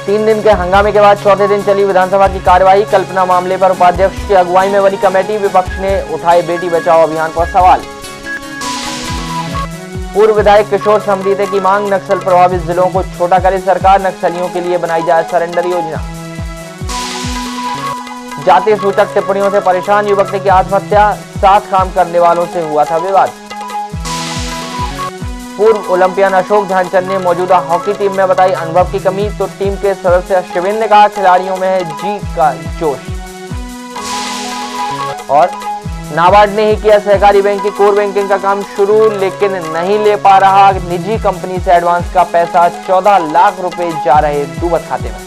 3 दिन के हंगामे के बाद चौथे दिन चली विधानसभा की कार्यवाही। कल्पना मामले पर उपाध्यक्ष की अगुवाई में बनी कमेटी। विपक्ष ने उठाए बेटी बचाओ अभियान पर सवाल। पूर्व विधायक किशोर समरीते की मांग, नक्सल प्रभावित जिलों को छोटा करे सरकार, नक्सलियों के लिए बनाई जाए सरेंडर योजना। जातीय सूचक टिप्पणियों से परेशान युवक ने की आत्महत्या, साथ काम करने वालों से हुआ था विवाद। पूर्व ओलंपियन अशोक ध्यानचंद ने मौजूदा हॉकी टीम में बताई अनुभव की कमी, तो टीम के सदस्य अश्विन ने कहा खिलाड़ियों में है जी का जोश। और नाबार्ड ने ही किया सहकारी बैंक की कोर बैंकिंग का काम शुरू, लेकिन नहीं ले पा रहा निजी कंपनी से एडवांस का पैसा। 14 लाख रुपए जा रहे दुबत खाते में।